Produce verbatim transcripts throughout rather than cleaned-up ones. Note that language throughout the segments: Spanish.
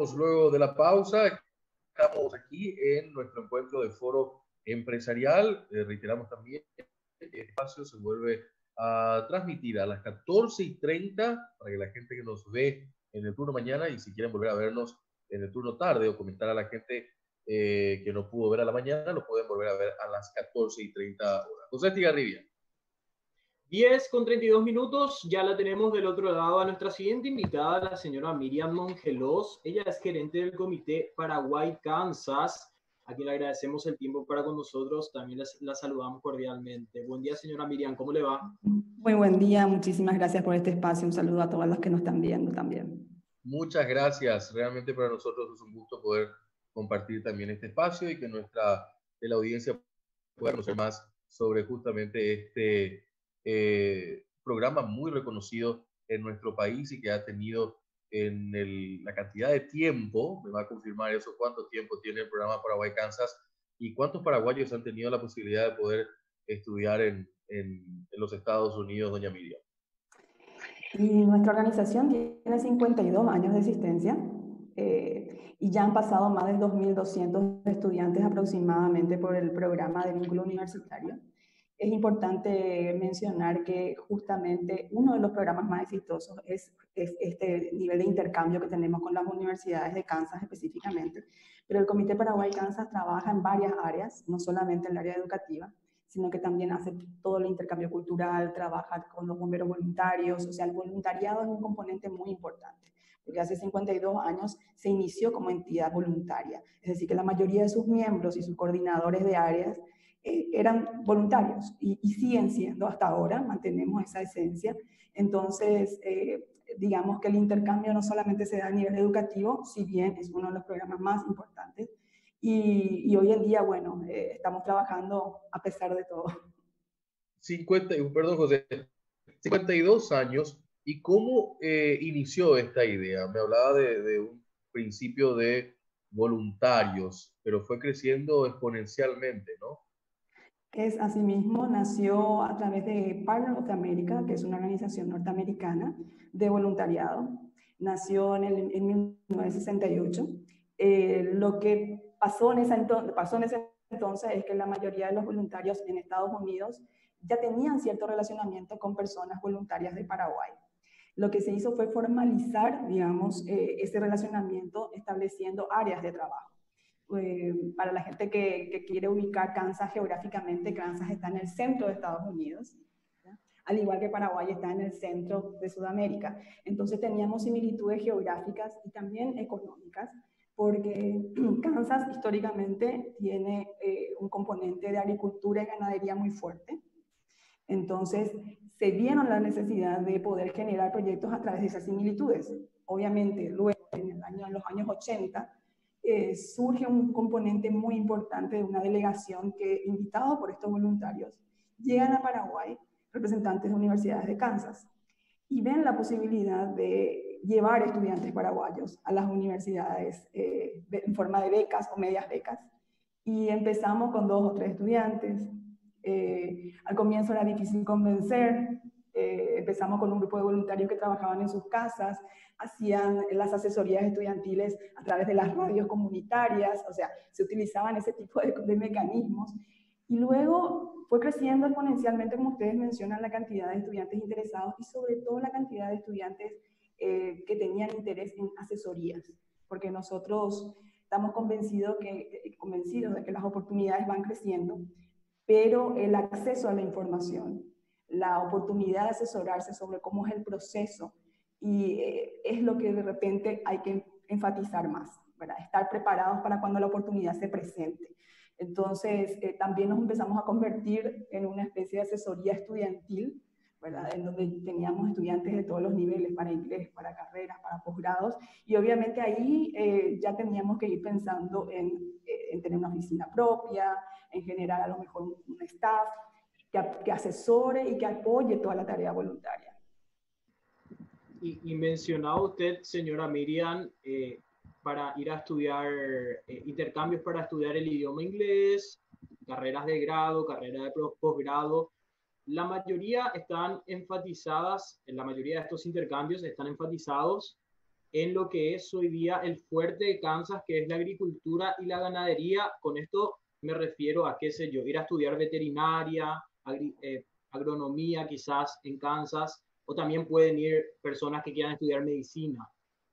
volvemos luego de la pausa. Estamos aquí en nuestro encuentro de foro empresarial. Eh, reiteramos también, el espacio se vuelve a transmitir a las catorce y treinta para que la gente que nos ve en el turno mañana, y si quieren volver a vernos en el turno tarde o comentar a la gente eh, que no pudo ver a la mañana, lo pueden volver a ver a las catorce y treinta horas. José Estigarribia. diez con treinta y dos minutos, ya la tenemos del otro lado a nuestra siguiente invitada, la señora Miriam Mongelos. Ella es gerente del Comité Paraguay-Kansas, a quien le agradecemos el tiempo para con nosotros. También la, la saludamos cordialmente. Buen día, señora Miriam, ¿cómo le va? Muy buen día, muchísimas gracias por este espacio. Un saludo a todos los que nos están viendo también. Muchas gracias. Realmente para nosotros es un gusto poder compartir también este espacio y que nuestra de la audiencia pueda conocer más sobre justamente este eh, programa muy reconocido en nuestro país y que ha tenido en el, la cantidad de tiempo, me va a confirmar eso, cuánto tiempo tiene el programa Paraguay-Kansas y cuántos paraguayos han tenido la posibilidad de poder estudiar en, en, en los Estados Unidos, doña Miriam. Y nuestra organización tiene cincuenta y dos años de existencia eh, y ya han pasado más de dos mil doscientos estudiantes aproximadamente por el programa de vínculo universitario. Es importante mencionar que justamente uno de los programas más exitosos es, es este nivel de intercambio que tenemos con las universidades de Kansas específicamente, pero el Comité Paraguay-Kansas trabaja en varias áreas, no solamente en el área educativa, sino que también hace todo el intercambio cultural, trabaja con los bomberos voluntarios, o sea, el voluntariado es un componente muy importante, porque hace cincuenta y dos años se inició como entidad voluntaria, es decir, que la mayoría de sus miembros y sus coordinadores de áreas eh, eran voluntarios y, y siguen siendo hasta ahora, mantenemos esa esencia. Entonces, eh, digamos que el intercambio no solamente se da a nivel educativo, si bien es uno de los programas más importantes, Y, y hoy en día, bueno, eh, estamos trabajando a pesar de todo. cincuenta, perdón, José, cincuenta y dos años. ¿Y cómo eh, inició esta idea? Me hablaba de, de un principio de voluntarios, pero fue creciendo exponencialmente, ¿no? Es asimismo, nació a través de Partner of America, que es una organización norteamericana de voluntariado. Nació en, el, en mil novecientos sesenta y ocho. Eh, lo que pasó en, esa ento pasó en ese entonces es que la mayoría de los voluntarios en Estados Unidos ya tenían cierto relacionamiento con personas voluntarias de Paraguay. Lo que se hizo fue formalizar, digamos, eh, ese relacionamiento estableciendo áreas de trabajo. Eh, para la gente que, que quiere ubicar Kansas geográficamente, Kansas está en el centro de Estados Unidos, ¿ya? Al igual que Paraguay está en el centro de Sudamérica. Entonces teníamos similitudes geográficas y también económicas, porque Kansas históricamente tiene eh, un componente de agricultura y ganadería muy fuerte. Entonces se vieron la necesidad de poder generar proyectos a través de esas similitudes. Obviamente, luego, en, el año, en los años ochenta, Eh, surge un componente muy importante de una delegación que, invitado por estos voluntarios, llegan a Paraguay, representantes de universidades de Kansas, y ven la posibilidad de llevar estudiantes paraguayos a las universidades eh, en forma de becas o medias becas. Y empezamos con dos o tres estudiantes. Eh, al comienzo era difícil convencer. Eh, empezamos con un grupo de voluntarios que trabajaban en sus casas, hacían las asesorías estudiantiles a través de las radios comunitarias, o sea, se utilizaban ese tipo de, de mecanismos. Y luego fue creciendo exponencialmente, como ustedes mencionan, la cantidad de estudiantes interesados y sobre todo la cantidad de estudiantes eh, que tenían interés en asesorías, porque nosotros estamos convencidos, que, convencidos de que las oportunidades van creciendo, pero el acceso a la información, la oportunidad de asesorarse sobre cómo es el proceso, y eh, es lo que de repente hay que enfatizar más, ¿verdad? Estar preparados para cuando la oportunidad se presente. Entonces, eh, también nos empezamos a convertir en una especie de asesoría estudiantil, ¿verdad? En donde teníamos estudiantes de todos los niveles, para inglés, para carreras, para posgrados, y obviamente ahí eh, ya teníamos que ir pensando en, eh, en tener una oficina propia, en generar a lo mejor un, un staff que, que asesore y que apoye toda la tarea voluntaria. Y, y mencionaba usted, señora Miriam, eh, para ir a estudiar, eh, intercambios para estudiar el idioma inglés, carreras de grado, carreras de posgrado. La mayoría están enfatizadas, en la mayoría de estos intercambios están enfatizados en lo que es hoy día el fuerte de Kansas, que es la agricultura y la ganadería. Con esto me refiero a, qué sé yo, ir a estudiar veterinaria, agri, eh, agronomía quizás en Kansas, o también pueden ir personas que quieran estudiar medicina.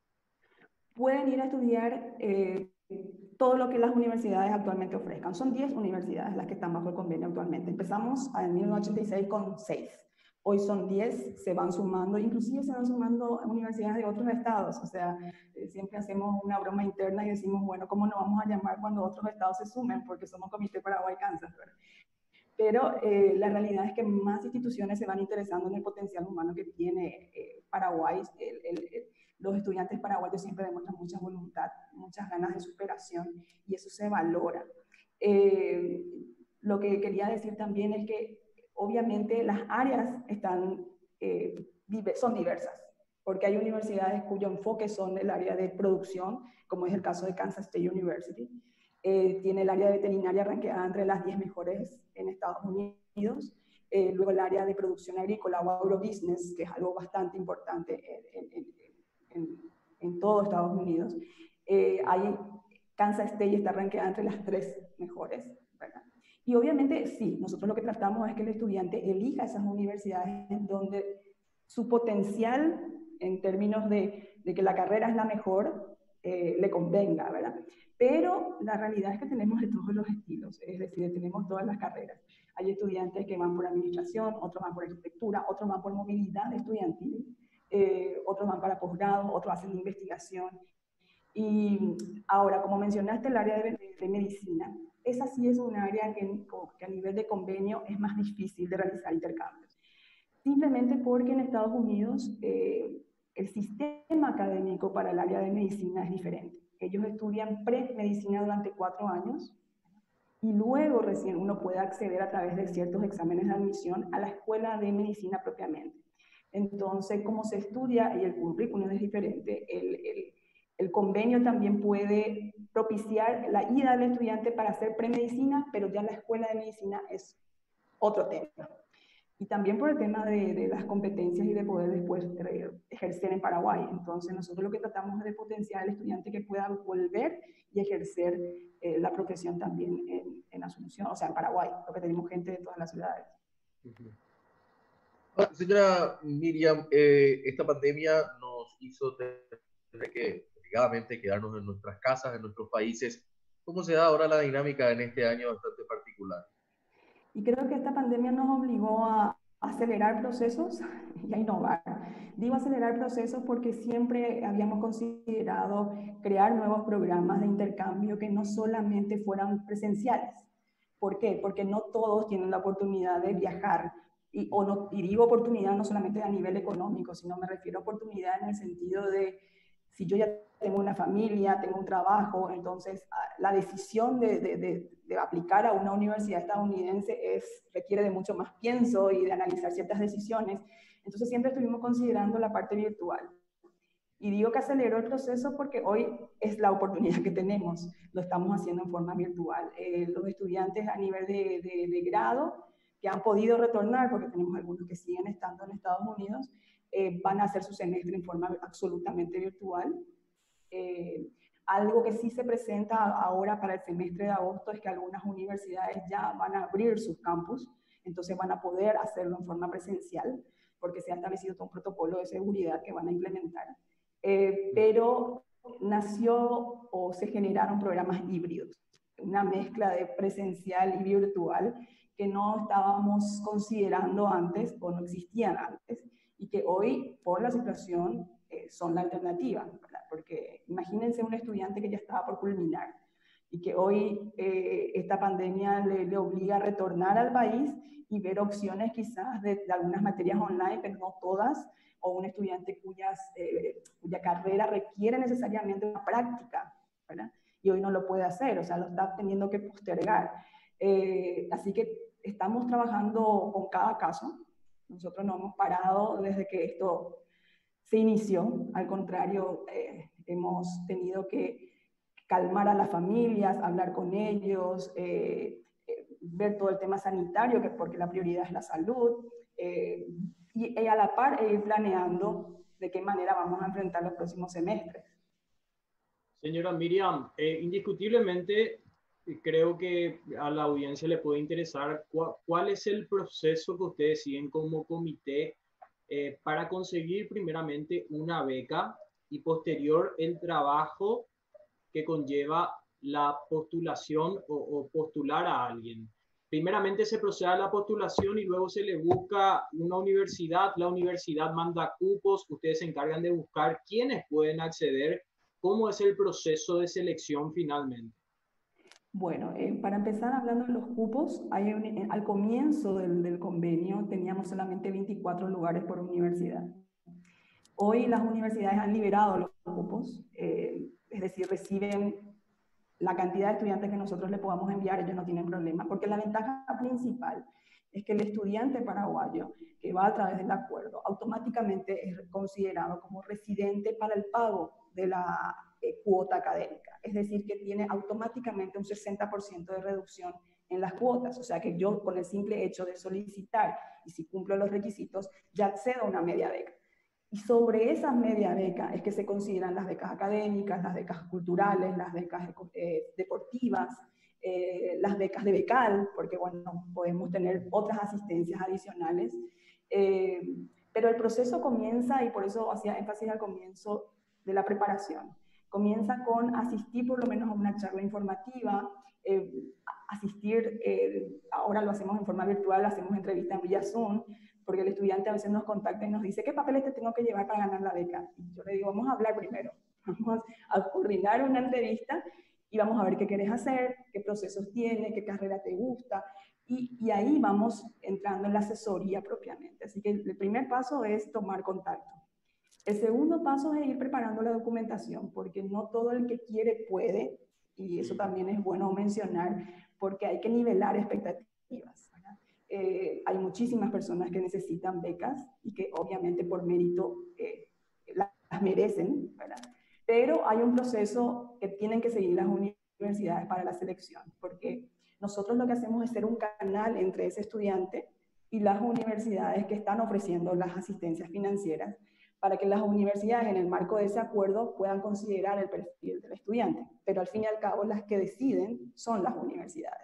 Pueden ir a estudiar eh, todo lo que las universidades actualmente ofrezcan. Son diez universidades las que están bajo el convenio actualmente. Empezamos en mil novecientos ochenta y seis con seis. Hoy son diez, se van sumando, inclusive se van sumando universidades de otros estados. O sea, eh, siempre hacemos una broma interna y decimos, bueno, ¿cómo nos vamos a llamar cuando otros estados se sumen? Porque somos Comité Paraguay-Kansas, ¿verdad? Pero eh, la realidad es que más instituciones se van interesando en el potencial humano que tiene eh, Paraguay. El, el, el, los estudiantes paraguayos siempre demuestran mucha voluntad, muchas ganas de superación, y eso se valora. Eh, lo que quería decir también es que obviamente las áreas están, eh, son diversas, porque hay universidades cuyo enfoque son el área de producción, como es el caso de Kansas State University. Eh, tiene el área de veterinaria ranqueada entre las diez mejores en Estados Unidos. Eh, luego el área de producción agrícola o agrobusiness, que es algo bastante importante en, en, en, en todo Estados Unidos. Eh, hay, Kansas State está ranqueada entre las tres mejores, ¿verdad? Y obviamente sí, nosotros lo que tratamos es que el estudiante elija esas universidades en donde su potencial en términos de, de que la carrera es la mejor, eh, le convenga, ¿verdad? Pero la realidad es que tenemos de todos los estilos, es decir, tenemos todas las carreras. Hay estudiantes que van por administración, otros van por arquitectura, otros van por movilidad estudiantil, eh, otros van para posgrado, otros hacen investigación. Y ahora, como mencionaste, el área de, de medicina, esa sí es un área que, que a nivel de convenio es más difícil de realizar intercambios. Simplemente porque en Estados Unidos eh, el sistema académico para el área de medicina es diferente. Ellos estudian pre-medicina durante cuatro años y luego recién uno puede acceder a través de ciertos exámenes de admisión a la escuela de medicina propiamente. Entonces, como se estudia y el currículum es diferente, el, el, el convenio también puede propiciar la ida del estudiante para hacer premedicina, pero ya la escuela de medicina es otro tema. Y también por el tema de, de las competencias y de poder después ejercer en Paraguay. Entonces, nosotros lo que tratamos es de potenciar al estudiante que pueda volver y ejercer eh, la profesión también en, en Asunción, o sea, en Paraguay, porque tenemos gente de todas las ciudades. Uh-huh. Ah, señora Miriam, eh, esta pandemia nos hizo tener que obligadamente quedarnos en nuestras casas, en nuestros países. ¿Cómo se da ahora la dinámica en este año bastante particular? Y creo que esta pandemia nos obligó a acelerar procesos y a innovar. Digo acelerar procesos porque siempre habíamos considerado crear nuevos programas de intercambio que no solamente fueran presenciales. ¿Por qué? Porque no todos tienen la oportunidad de viajar. Y, o no, y digo oportunidad no solamente a nivel económico, sino me refiero a oportunidad en el sentido de si yo ya tengo una familia, tengo un trabajo, entonces la decisión de, de, de, de aplicar a una universidad estadounidense es, requiere de mucho más pienso y de analizar ciertas decisiones. Entonces siempre estuvimos considerando la parte virtual. Y digo que aceleró el proceso porque hoy es la oportunidad que tenemos. Lo estamos haciendo en forma virtual. Eh, los estudiantes a nivel de, de, de grado que han podido retornar, porque tenemos algunos que siguen estando en Estados Unidos, eh, van a hacer su semestre en forma absolutamente virtual. Eh, algo que sí se presenta ahora para el semestre de agosto es que algunas universidades ya van a abrir sus campus, entonces van a poder hacerlo en forma presencial, porque se ha establecido todo un protocolo de seguridad que van a implementar. Eh, pero nació o se generaron programas híbridos, una mezcla de presencial y virtual que no estábamos considerando antes o no existían antes y que hoy, por la situación, eh, son la alternativa, ¿verdad? Porque imagínense un estudiante que ya estaba por culminar y que hoy eh, esta pandemia le, le obliga a retornar al país y ver opciones quizás de, de algunas materias online, pero no todas, o un estudiante cuyas, eh, cuya carrera requiere necesariamente una práctica, ¿verdad? Y hoy no lo puede hacer, o sea, lo está teniendo que postergar. Eh, así que estamos trabajando con cada caso. Nosotros no hemos parado desde que esto se inició, al contrario, eh, hemos tenido que calmar a las familias, hablar con ellos, eh, eh, ver todo el tema sanitario, que porque la prioridad es la salud, eh, y, y a la par e ir planeando de qué manera vamos a enfrentar los próximos semestres. Señora Miriam, eh, indiscutiblemente creo que a la audiencia le puede interesar cu cuál es el proceso que ustedes siguen como comité eh, para conseguir primeramente una beca y posterior el trabajo que conlleva la postulación o, o postular a alguien. Primeramente se procede a la postulación y luego se le busca una universidad, la universidad manda cupos, ustedes se encargan de buscar quiénes pueden acceder. ¿Cómo es el proceso de selección finalmente? Bueno, eh, para empezar hablando de los cupos, hay un, eh, al comienzo del, del convenio teníamos solamente veinticuatro lugares por universidad. Hoy las universidades han liberado los cupos, eh, es decir, reciben la cantidad de estudiantes que nosotros le podamos enviar, ellos no tienen problema, porque la ventaja principal es que el estudiante paraguayo que va a través del acuerdo automáticamente es considerado como residente para el pago de la eh, cuota académica, es decir, que tiene automáticamente un sesenta por ciento de reducción en las cuotas, o sea que yo con el simple hecho de solicitar y si cumplo los requisitos ya accedo a una media beca. Y sobre esas media becas es que se consideran las becas académicas, las becas culturales, las becas eh, deportivas, eh, las becas de becal, porque bueno, podemos tener otras asistencias adicionales. Eh, pero el proceso comienza, y por eso hacía énfasis al comienzo de la preparación, comienza con asistir por lo menos a una charla informativa, eh, asistir, eh, ahora lo hacemos en forma virtual, hacemos entrevistas vía Zoom, porque el estudiante a veces nos contacta y nos dice, ¿qué papeles te tengo que llevar para ganar la beca? Y yo le digo, vamos a hablar primero, vamos a coordinar una entrevista y vamos a ver qué quieres hacer, qué procesos tienes, qué carrera te gusta, y, y ahí vamos entrando en la asesoría propiamente. Así que el primer paso es tomar contacto. El segundo paso es ir preparando la documentación, porque no todo el que quiere puede, y eso también es bueno mencionar, porque hay que nivelar expectativas. Eh, hay muchísimas personas que necesitan becas y que obviamente por mérito eh, las, las merecen, ¿verdad? Pero hay un proceso que tienen que seguir las universidades para la selección, porque nosotros lo que hacemos es ser un canal entre ese estudiante y las universidades que están ofreciendo las asistencias financieras, para que las universidades en el marco de ese acuerdo puedan considerar el perfil del estudiante. Pero al fin y al cabo las que deciden son las universidades.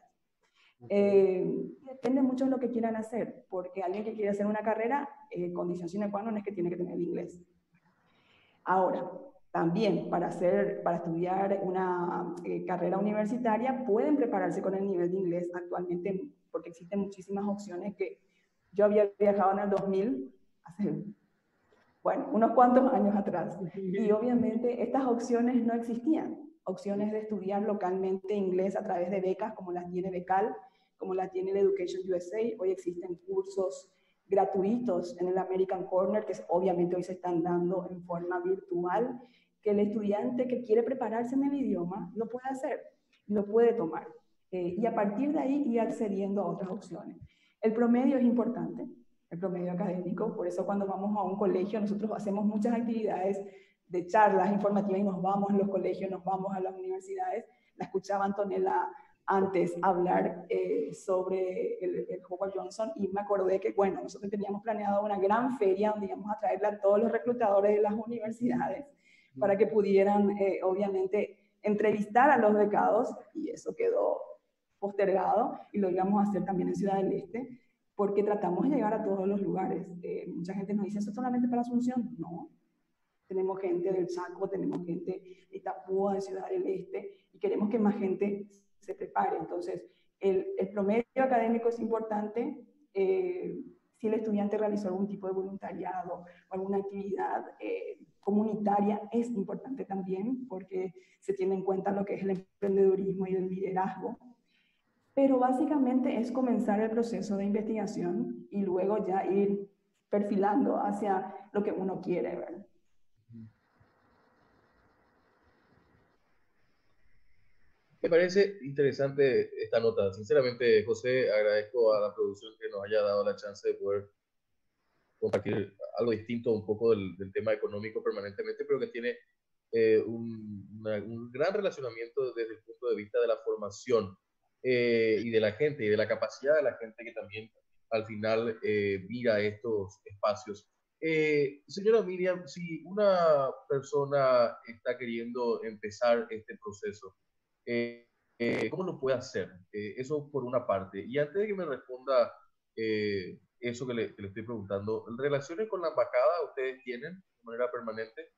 Eh, depende mucho de lo que quieran hacer, porque alguien que quiere hacer una carrera, eh, condición sine qua non es que tiene que tener el inglés. Ahora, también para, hacer, para estudiar una eh, carrera universitaria pueden prepararse con el nivel de inglés actualmente, porque existen muchísimas opciones que yo había viajado en el dos mil, hace, bueno, unos cuantos años atrás, y obviamente estas opciones no existían. Opciones de estudiar localmente inglés a través de becas como las tiene Becal, como las tiene el Education U S A. Hoy existen cursos gratuitos en el American Corner que obviamente hoy se están dando en forma virtual, que el estudiante que quiere prepararse en el idioma lo puede hacer, lo puede tomar. Eh, y a partir de ahí ir accediendo a otras opciones. El promedio es importante, el promedio académico, por eso cuando vamos a un colegio nosotros hacemos muchas actividades de charlas informativas y nos vamos a los colegios, nos vamos a las universidades. La escuchaba Antonella antes hablar eh, sobre el, el Howard Johnson y me acordé que, bueno, nosotros teníamos planeado una gran feria donde íbamos a traerle a todos los reclutadores de las universidades para que pudieran, eh, obviamente, entrevistar a los becados, y eso quedó postergado y lo íbamos a hacer también en Ciudad del Este, porque tratamos de llegar a todos los lugares. Eh, mucha gente nos dice, ¿eso es solamente para Asunción? No. Tenemos gente del Chaco, tenemos gente de Itapúa, de Ciudad del Este, y queremos que más gente se prepare. Entonces, el, el promedio académico es importante. Eh, si el estudiante realizó algún tipo de voluntariado o alguna actividad eh, comunitaria, es importante también, porque se tiene en cuenta lo que es el emprendedurismo y el liderazgo. Pero básicamente es comenzar el proceso de investigación y luego ya ir perfilando hacia lo que uno quiere, ¿verdad? Me parece interesante esta nota. Sinceramente, José, agradezco a la producción que nos haya dado la chance de poder compartir algo distinto un poco del, del tema económico permanentemente, pero que tiene eh, un, una, un gran relacionamiento desde el punto de vista de la formación eh, y de la gente y de la capacidad de la gente que también al final eh, mira estos espacios. Eh, señora Miriam, si una persona está queriendo empezar este proceso, eh, eh, ¿cómo lo puede hacer? Eh, eso por una parte. Y antes de que me responda eh, eso que le, que le estoy preguntando, ¿relaciones con la embajada ustedes tienen de manera permanente?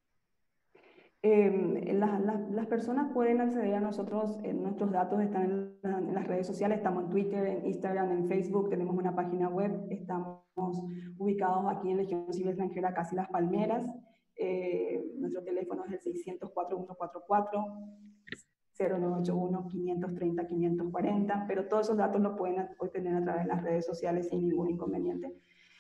Eh, la- la- las personas pueden acceder a nosotros, eh, nuestros datos están en, la- en las redes sociales, estamos en Twitter, en Instagram, en Facebook, tenemos una página web, estamos ubicados aquí en Legión Civil Extranjera, casi Las Palmeras. Eh, nuestro teléfono es el seis cero cuatro, uno cuatro cuatro, cero nueve ocho uno, cinco tres cero, cinco cuatro cero, pero todos esos datos los pueden obtener a través de las redes sociales sin ningún inconveniente.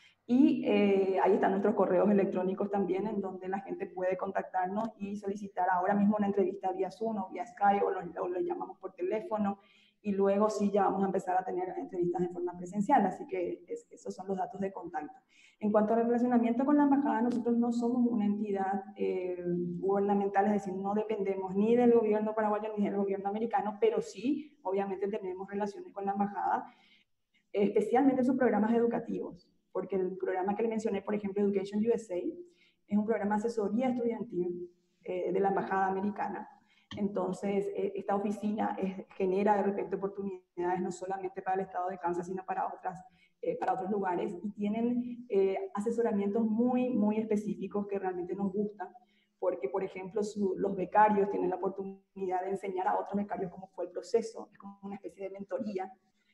Y eh, ahí están nuestros correos electrónicos también, en donde la gente puede contactarnos y solicitar ahora mismo una entrevista vía Zoom o vía Skype, o lo, o lo llamamos por teléfono, y luego sí ya vamos a empezar a tener entrevistas en forma presencial, así que es, esos son los datos de contacto. En cuanto al relacionamiento con la embajada, nosotros no somos una entidad eh, gubernamental, es decir, no dependemos ni del gobierno paraguayo ni del gobierno americano, pero sí, obviamente tenemos relaciones con la embajada, especialmente en sus programas educativos, porque el programa que le mencioné, por ejemplo, Education U S A, es un programa de asesoría estudiantil eh, de la Embajada Americana. Entonces, eh, esta oficina es, genera de repente oportunidades no solamente para el estado de Kansas, sino para, otras, eh, para otros lugares, y tienen eh, asesoramientos muy, muy específicos que realmente nos gustan, porque, por ejemplo, su, los becarios tienen la oportunidad de enseñar a otros becarios cómo fue el proceso, es como una especie de mentoría.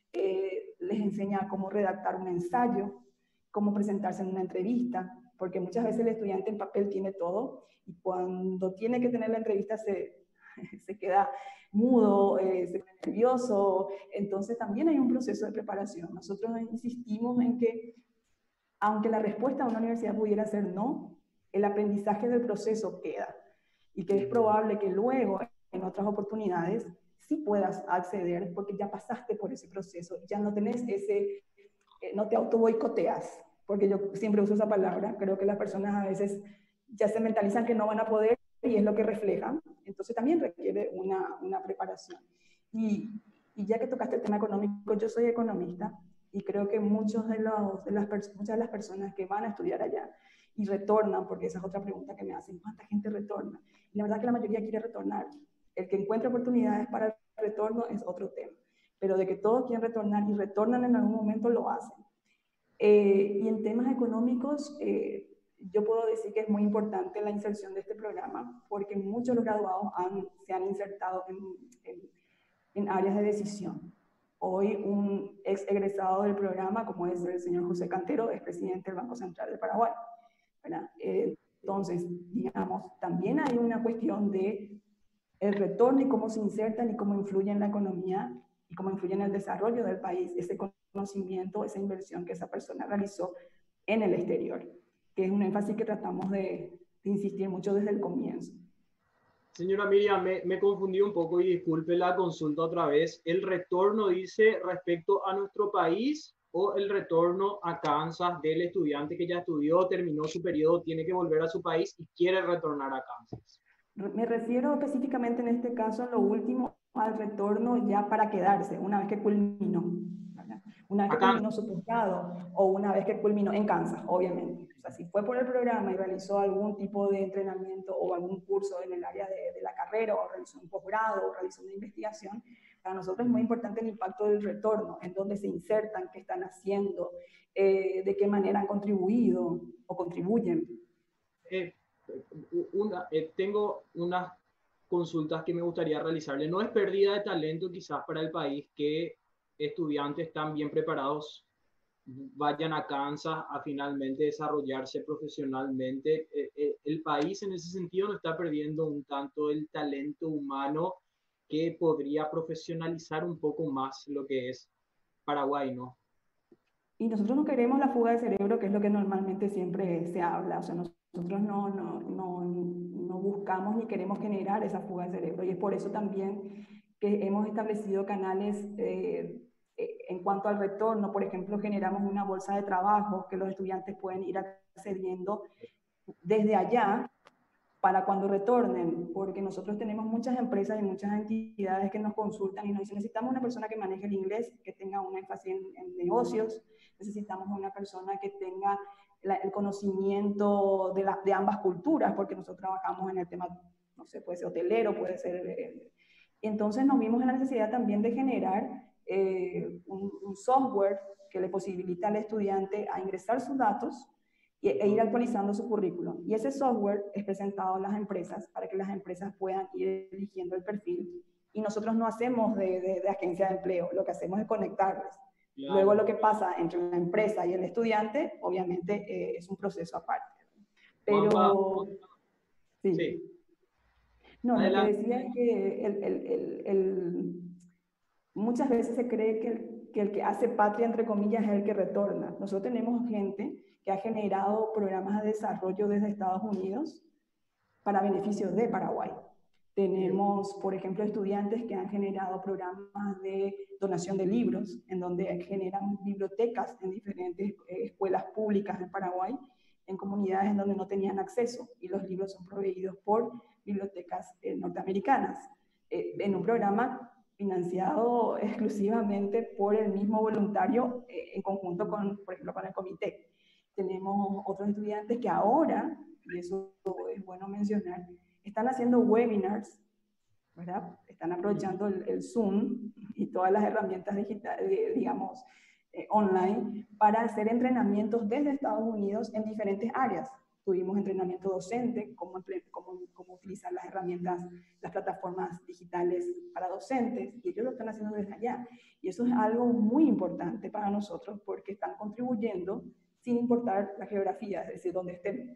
Eh, les enseña cómo redactar un ensayo, cómo presentarse en una entrevista, porque muchas veces el estudiante en papel tiene todo y cuando tiene que tener la entrevista se, se queda mudo, eh, se queda nervioso. Entonces también hay un proceso de preparación. Nosotros insistimos en que, aunque la respuesta a una universidad pudiera ser no, el aprendizaje del proceso queda y que es probable que luego, en otras oportunidades, sí puedas acceder porque ya pasaste por ese proceso, ya no tenés ese, eh, no te auto boicoteas, porque yo siempre uso esa palabra, creo que las personas a veces ya se mentalizan que no van a poder y es lo que reflejan, entonces también requiere una, una preparación. Y, y ya que tocaste el tema económico, yo soy economista y creo que muchos de los, de las, muchas de las personas que van a estudiar allá y retornan, porque esa es otra pregunta que me hacen, ¿cuánta gente retorna? Y la verdad que la mayoría quiere retornar. El que encuentra oportunidades para el retorno es otro tema, pero de que todos quieren retornar y retornan en algún momento lo hacen. Eh, y en temas económicos, eh, yo puedo decir que es muy importante la inserción de este programa, porque muchos de los graduados han, se han insertado en, en, en áreas de decisión. Hoy un ex egresado del programa, como es el señor José Cantero, es presidente del Banco Central de Paraguay. Eh, entonces, digamos, también hay una cuestión de el retorno y cómo se insertan y cómo influye en la economía y cómo influye en el desarrollo del país, ese conocimiento, esa inversión que esa persona realizó en el exterior, que es un énfasis que tratamos de, de insistir mucho desde el comienzo. Señora Miriam, me, me confundí un poco y disculpe la consulta otra vez. ¿El retorno dice respecto a nuestro país o el retorno a Kansas del estudiante que ya estudió, terminó su periodo, tiene que volver a su país y quiere retornar a Kansas? Me refiero específicamente en este caso, en lo último, al retorno ya para quedarse, una vez que culminó. ¿Verdad? Una vez que culminó su posgrado o una vez que culminó en Kansas, obviamente. O sea, si fue por el programa y realizó algún tipo de entrenamiento o algún curso en el área de, de la carrera o realizó un posgrado o realizó una investigación, para nosotros es muy importante el impacto del retorno, en dónde se insertan, qué están haciendo, eh, de qué manera han contribuido o contribuyen. Eh, una, eh, tengo unas consultas que me gustaría realizarle. No es pérdida de talento quizás para el país que estudiantes tan bien preparados vayan a Kansas a finalmente desarrollarse profesionalmente. Eh, eh, el país en ese sentido no está perdiendo un tanto el talento humano que podría profesionalizar un poco más lo que es Paraguay, ¿no? Y nosotros no queremos la fuga de cerebro, que es lo que normalmente siempre se habla. O sea, nosotros no, no, no, no buscamos ni queremos generar esa fuga de cerebro. Y es por eso también que hemos establecido canales eh, en cuanto al retorno. Por ejemplo, generamos una bolsa de trabajo que los estudiantes pueden ir accediendo desde allá para cuando retornen, porque nosotros tenemos muchas empresas y muchas entidades que nos consultan y nos dicen, necesitamos una persona que maneje el inglés, que tenga un énfasis en, en negocios, necesitamos una persona que tenga la, el conocimiento de, la, de ambas culturas, porque nosotros trabajamos en el tema, no sé, puede ser hotelero, puede ser... Eh, entonces nos vimos en la necesidad también de generar eh, un, un software que le posibilita al estudiante a ingresar sus datos y, e ir actualizando su currículum. Y ese software es presentado a las empresas para que las empresas puedan ir eligiendo el perfil. Y nosotros no hacemos de, de, de agencia de empleo, lo que hacemos es conectarles. Claro. Luego lo que pasa entre la empresa y el estudiante, obviamente, eh, es un proceso aparte. Pero... Sí. sí. No, Adelante. Lo que decía es que el, el, el, el, muchas veces se cree que el, que el que hace patria, entre comillas, es el que retorna. Nosotros tenemos gente que ha generado programas de desarrollo desde Estados Unidos para beneficio de Paraguay. Tenemos, por ejemplo, estudiantes que han generado programas de donación de libros, en donde generan bibliotecas en diferentes escuelas públicas de Paraguay, en comunidades en donde no tenían acceso, y los libros son proveídos por bibliotecas eh, norteamericanas, eh, en un programa financiado exclusivamente por el mismo voluntario eh, en conjunto con, por ejemplo, con el comité. Tenemos otros estudiantes que ahora, y eso es bueno mencionar, están haciendo webinars, ¿verdad? Están aprovechando el, el Zoom y todas las herramientas digitales, digamos, eh, online, para hacer entrenamientos desde Estados Unidos en diferentes áreas. Tuvimos entrenamiento docente, cómo, cómo, cómo utilizar las herramientas, las plataformas digitales para docentes, y ellos lo están haciendo desde allá. Y eso es algo muy importante para nosotros, porque están contribuyendo sin importar la geografía, es decir, donde estén.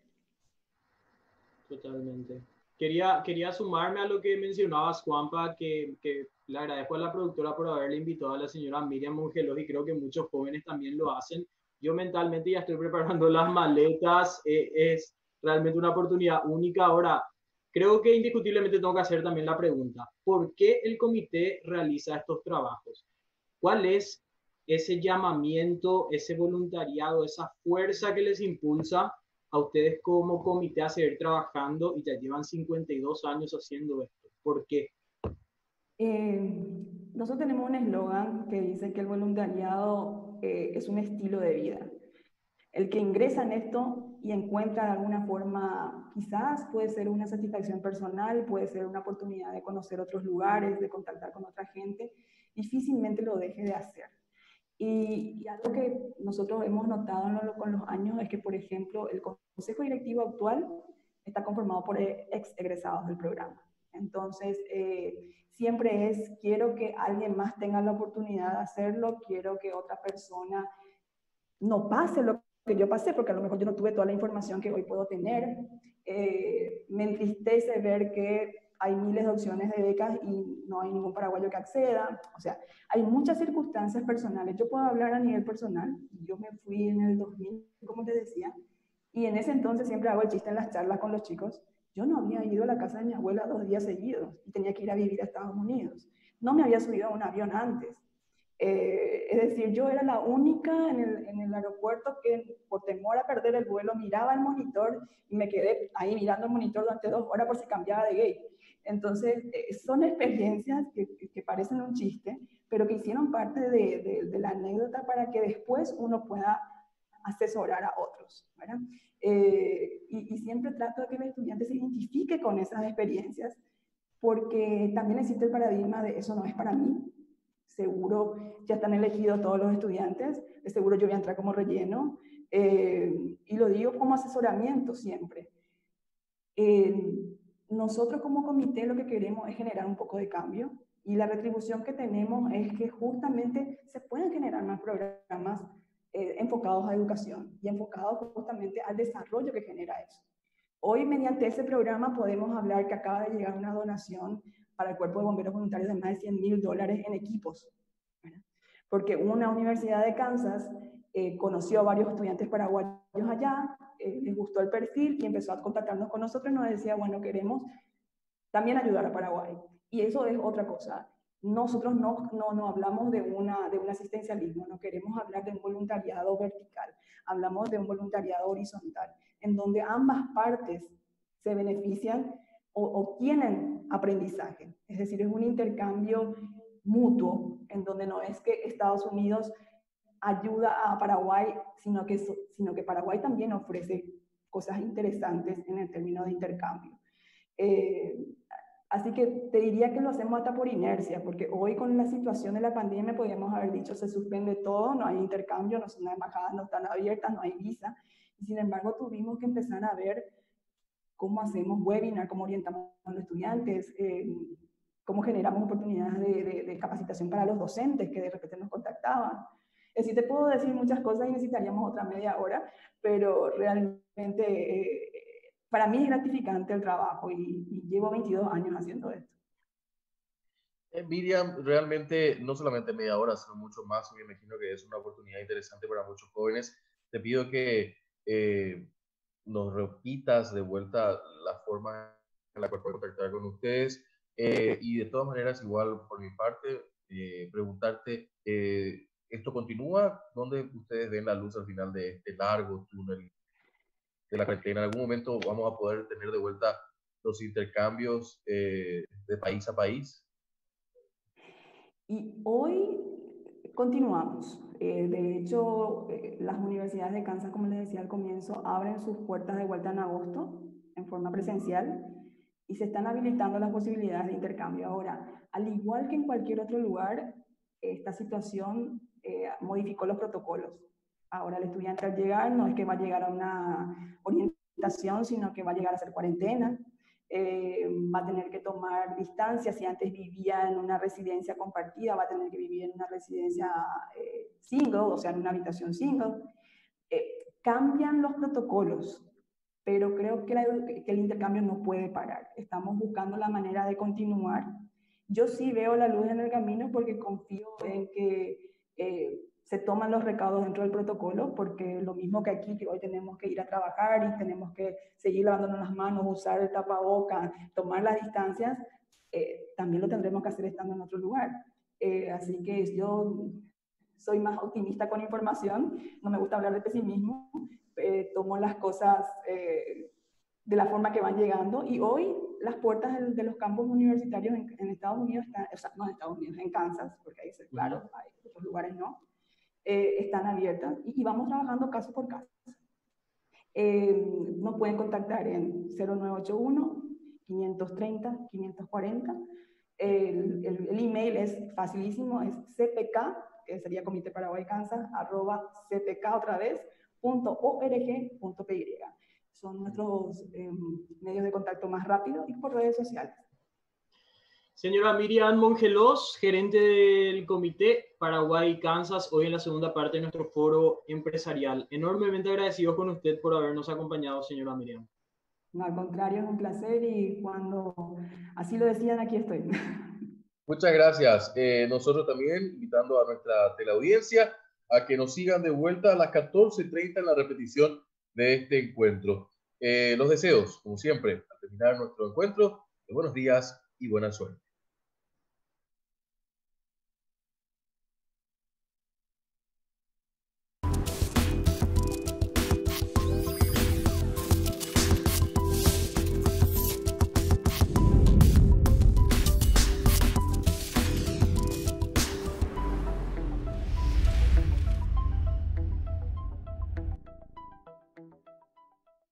Totalmente. Quería, quería sumarme a lo que mencionabas, Juanpa, que, que le agradezco a la productora por haberle invitado a la señora Miriam Mongelos, y creo que muchos jóvenes también lo hacen. Yo mentalmente ya estoy preparando las maletas, eh, es realmente una oportunidad única. Ahora, creo que indiscutiblemente tengo que hacer también la pregunta, ¿por qué el comité realiza estos trabajos? ¿Cuál es ese llamamiento, ese voluntariado, esa fuerza que les impulsa a ustedes como comité a seguir trabajando, y ya llevan cincuenta y dos años haciendo esto? ¿Por qué? Eh, nosotros tenemos un eslogan que dice que el voluntariado eh, es un estilo de vida. El que ingresa en esto y encuentra de alguna forma, quizás puede ser una satisfacción personal, puede ser una oportunidad de conocer otros lugares, de contactar con otra gente, difícilmente lo deje de hacer. Y, y algo que nosotros hemos notado con los años es que, por ejemplo, el consejo directivo actual está conformado por ex egresados del programa. Entonces, eh, siempre es, quiero que alguien más tenga la oportunidad de hacerlo, quiero que otra persona no pase lo que yo pasé, porque a lo mejor yo no tuve toda la información que hoy puedo tener. Eh, me entristece ver que hay miles de opciones de becas y no hay ningún paraguayo que acceda. O sea, hay muchas circunstancias personales. Yo puedo hablar a nivel personal. Yo me fui en el dos mil, como te decía, y en ese entonces siempre hago el chiste en las charlas con los chicos. Yo no había ido a la casa de mi abuela dos días seguidos y tenía que ir a vivir a Estados Unidos. No me había subido a un avión antes. Eh, es decir, yo era la única en el, en el aeropuerto que por temor a perder el vuelo miraba el monitor y me quedé ahí mirando el monitor durante dos horas por si cambiaba de gate. Entonces, eh, son experiencias que, que, que parecen un chiste, pero que hicieron parte de, de, de la anécdota para que después uno pueda asesorar a otros, ¿verdad? Eh, y, y siempre trato de que el estudiante se identifique con esas experiencias, porque también existe el paradigma de eso no es para mí. Seguro ya están elegidos todos los estudiantes, de seguro yo voy a entrar como relleno, eh, y lo digo como asesoramiento siempre. Eh, nosotros como comité lo que queremos es generar un poco de cambio, y la retribución que tenemos es que justamente se puedan generar más programas eh, enfocados a educación y enfocados justamente al desarrollo que genera eso. Hoy, mediante ese programa, podemos hablar que acaba de llegar una donación para el Cuerpo de Bomberos Voluntarios de más de cien mil dólares en equipos, ¿verdad? Porque una universidad de Kansas eh, conoció a varios estudiantes paraguayos allá, eh, les gustó el perfil y empezó a contactarnos con nosotros y nos decía, bueno, queremos también ayudar a Paraguay. Y eso es otra cosa. Nosotros no, no, no hablamos de, una, de un asistencialismo, no queremos hablar de un voluntariado vertical, hablamos de un voluntariado horizontal, en donde ambas partes se benefician o, o tienen aprendizaje. Es decir, es un intercambio mutuo, en donde no es que Estados Unidos ayuda a Paraguay, sino que, sino que Paraguay también ofrece cosas interesantes en el término de intercambio. Eh, así que te diría que lo hacemos hasta por inercia, porque hoy con la situación de la pandemia podríamos haber dicho se suspende todo, no hay intercambio, no son las embajadas, no están abiertas, no hay visa, y sin embargo tuvimos que empezar a ver cómo hacemos webinar, cómo orientamos a los estudiantes, eh, cómo generamos oportunidades de, de, de capacitación para los docentes que de repente nos contactaban. Es decir, te puedo decir muchas cosas y necesitaríamos otra media hora, pero realmente eh, para mí es gratificante el trabajo y, y llevo veintidós años haciendo esto. Eh, Miriam, realmente no solamente media hora, sino mucho más. Me imagino que es una oportunidad interesante para muchos jóvenes. Te pido que eh, nos repitas de vuelta la forma en la cual puedo contactar con ustedes. Eh, y de todas maneras, igual por mi parte, eh, preguntarte, eh, ¿esto continúa? ¿Dónde ustedes ven la luz al final de este largo túnel de la cuarentena? ¿En algún momento vamos a poder tener de vuelta los intercambios eh, de país a país? Y hoy continuamos. Eh, de hecho, eh, las universidades de Kansas, como les decía al comienzo, abren sus puertas de vuelta en agosto en forma presencial y se están habilitando las posibilidades de intercambio. Ahora, al igual que en cualquier otro lugar, esta situación eh, modificó los protocolos. Ahora el estudiante al llegar no es que va a llegar a una orientación, sino que va a llegar a hacer cuarentena. Eh, va a tener que tomar distancia. Si antes vivía en una residencia compartida, va a tener que vivir en una residencia eh, single, o sea, en una habitación single. Eh, cambian los protocolos, pero creo que, la, que el intercambio no puede parar. Estamos buscando la manera de continuar. Yo sí veo la luz en el camino porque confío en que eh, se toman los recaudos dentro del protocolo, porque lo mismo que aquí, que hoy tenemos que ir a trabajar y tenemos que seguir lavándonos las manos, usar el tapaboca, tomar las distancias, eh, también lo tendremos que hacer estando en otro lugar. Eh, así que yo soy más optimista con información, no me gusta hablar de pesimismo, eh, tomo las cosas eh, de la forma que van llegando, y hoy las puertas de, de los campus universitarios en, en Estados Unidos, están, o sea, no en Estados Unidos, en Kansas, porque ahí es claro, hay otros lugares no, eh, están abiertas y, y vamos trabajando caso por caso. Eh, nos pueden contactar en cero nueve ocho uno, quinientos treinta, quinientos cuarenta. El, el, el email es facilísimo, es cpk, que sería Comité Paraguay Kansas, arroba cpk otra vez, punto org punto py. Son nuestros eh, medios de contacto más rápidos, y por redes sociales. Señora Miriam Mongelos, gerente del Comité Paraguay-Kansas, hoy en la segunda parte de nuestro foro empresarial. Enormemente agradecidos con usted por habernos acompañado, señora Miriam. No, al contrario, es un placer, y cuando así lo decían, aquí estoy. Muchas gracias. Eh, nosotros también invitando a nuestra teleaudiencia a que nos sigan de vuelta a las catorce treinta en la repetición de este encuentro. Eh, los deseos, como siempre, al terminar nuestro encuentro, de buenos días y buena suerte.